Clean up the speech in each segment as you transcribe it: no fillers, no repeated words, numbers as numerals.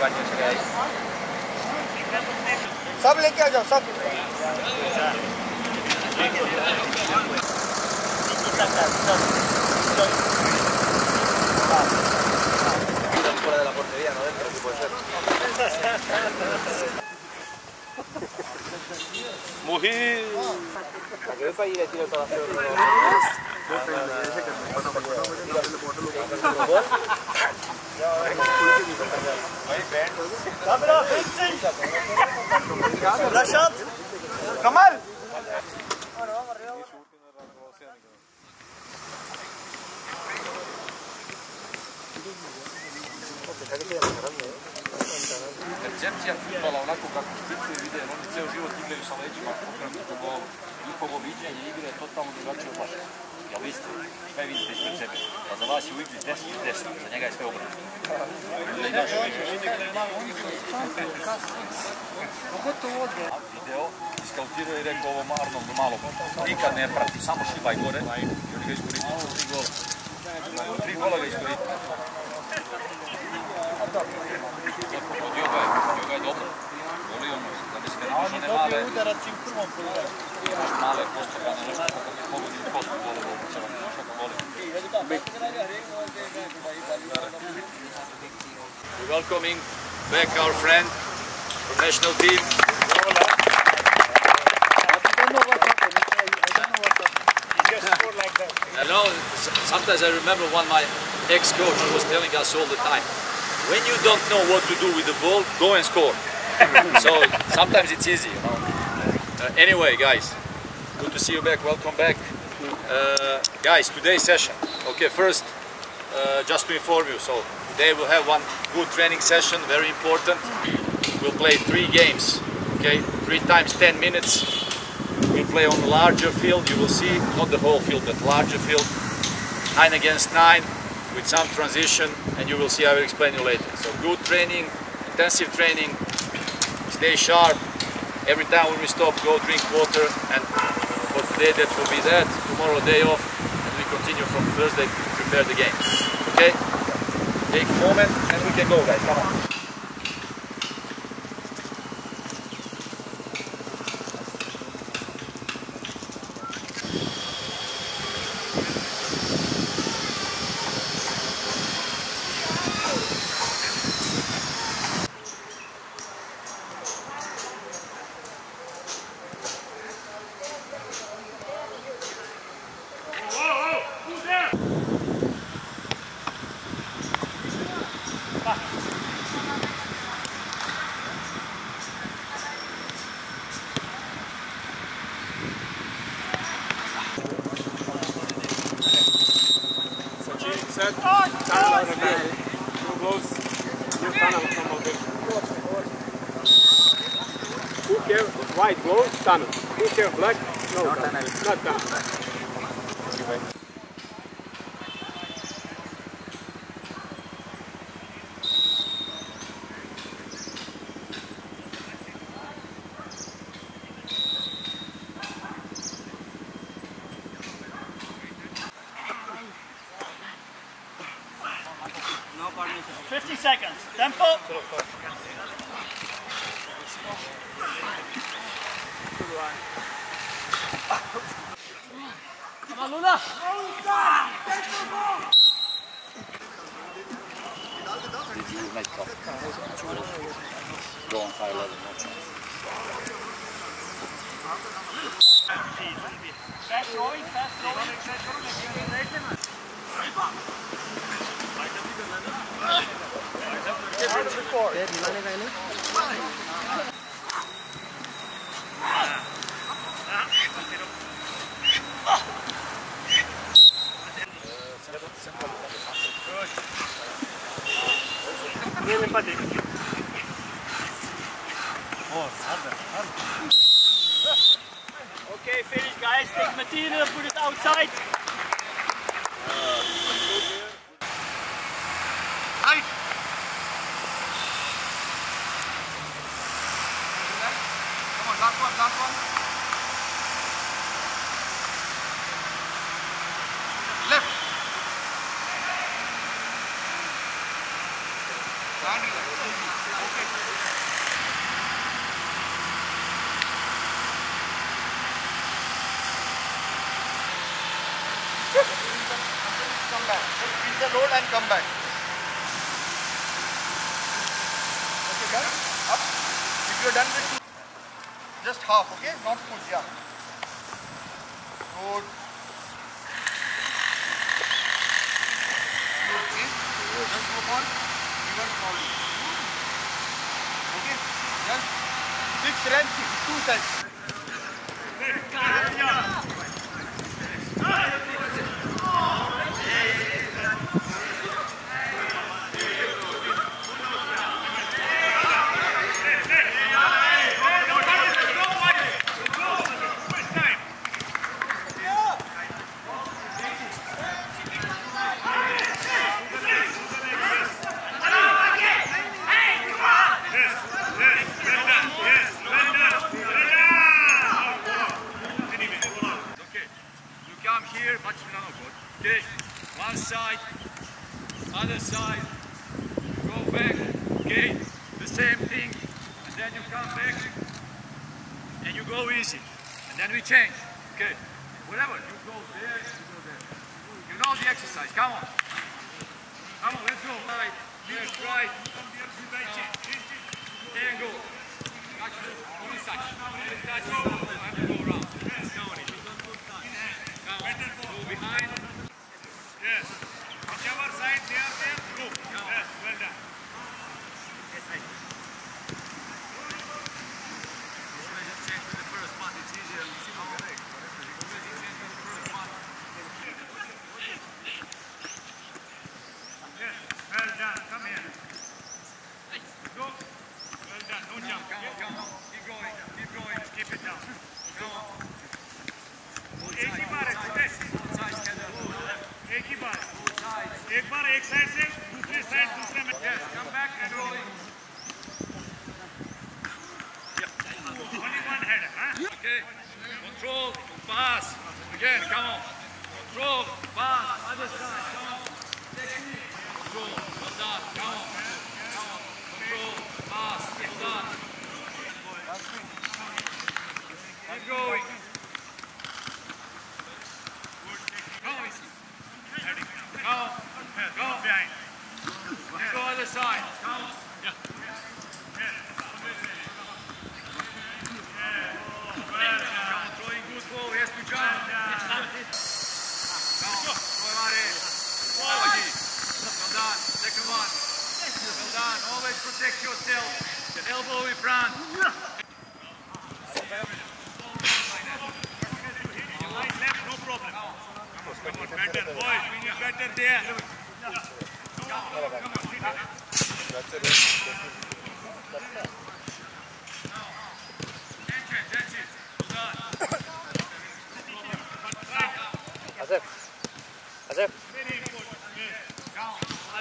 baño se queda ahí. सब लेके आ जाओ सब Fuera de la portería, no dentro, si puede ser. Mujer. ¿A qué para ir a tiro todas las Rashad Kamal Percepcija futbola, onako kako špice vide, oni ceo život igraju sa leđima, pokrenuto golu. Njihovo viđenje igre je totalno drugačije od vaše. Jel vi ste, sve vidite ispred sebe. Pa za vas je u igri 10-10, za njega je sve obrano. Video iskautirao i rekao ovom Arnoldu malo. Nikad ne prati, samo šivaj gore. I oni ga iskoristili u 3 gola. U 3 gola ga iskoristili. Pogodio ga je dobro. Volio mu se, da bi se ga ne može male. udarac i u prvom pogledu. Male postupane, nešto kako bi pogodi u postu vole u obućevanje, nešto kako voli. We're welcoming back our friend from national team. I know, sometimes I remember when my ex-coach was telling us all the time, when you don't know what to do with the ball, go and score. So sometimes it's easy, you know. Anyway, guys, good to see you back. Welcome back, guys. Today's session. Okay, first, just to inform you. So today we'll have one good training session, very important. We'll play 3 games. Okay, 3 times 10 minutes. We'll play on a larger field. You will see, not the whole field, but larger field. 9 against 9, with some transition, and you will see. I will explain you later. So good training, intensive training. Stay sharp. Every time when we stop, go drink water, and for today that will be that. Tomorrow day off, and we continue from Thursday to prepare the game. Okay? Take a moment and we can go, guys. Come on. set tunnel out of there. Two blows, new tunnel from over there. Who care white blows, tunnel. Who care black? No, not tunnel. Not tunnel. No permission. 50 seconds. Tempo. Come on, Luna. Go on high level, no chance. Fast rolling, fast rolling. Okay, finish guys, take material, put it outside. Right. Come on, last one, last one. Left. Stand left. Come back. Just reach the load and come back. Okay, done? Up. If you're done with two, just half, okay? Not full, yeah. Good. Okay. Just go on. Reverse forward. Okay. Just 6 reps, 2 sets. Okay, one side, other side, go back, okay, the same thing, and then you come back, and you go easy, and then we change, okay, whatever, you go there, you go there. You know the exercise, come on, let's go, right, left, right, and go, touch, only touch, touch, I have to go around, go behind. Yes. Whichever side they are there, go. Yes, well done. This way just change to the first one, it's easier. Yes, well done. Come here. Go. Well done. Don't jump. Come on. Keep going. Keep it down. Come on. एक ही बार exercise एक ही बार एक बार एक side से दूसरे side दूसरे में come back and rolling only one head Okay, control, pass, again, come on, control, pass, other side, come on, control, well done, come on, control, pass, well done, keep going. go behind Go other side. Come on. Throwing good ball. Yes, to jump. Come on. Go on in. Well done. Second one. Well done. Always protect yourself. The elbow in front. right left no problem come on better boys we need better there Azep. very important down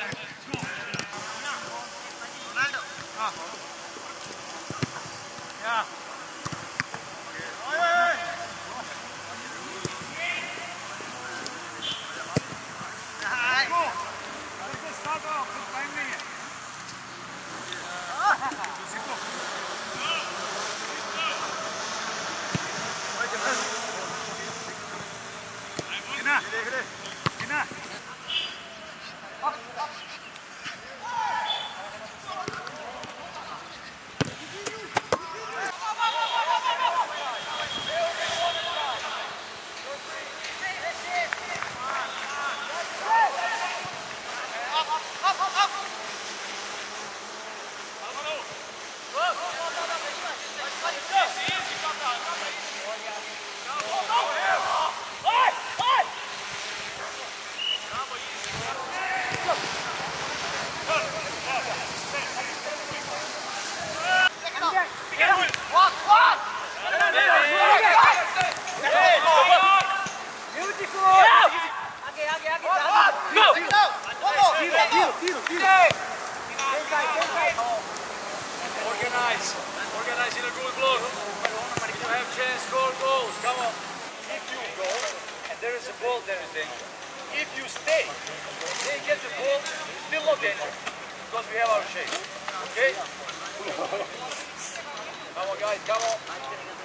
Ronaldo. Yeah. Organize in a good block. If you have chance, score goals. Come on. If you go and there is a ball, there is danger. If you stay, they get the ball, still no danger because we have our shape. Okay? Come on, guys. Come on.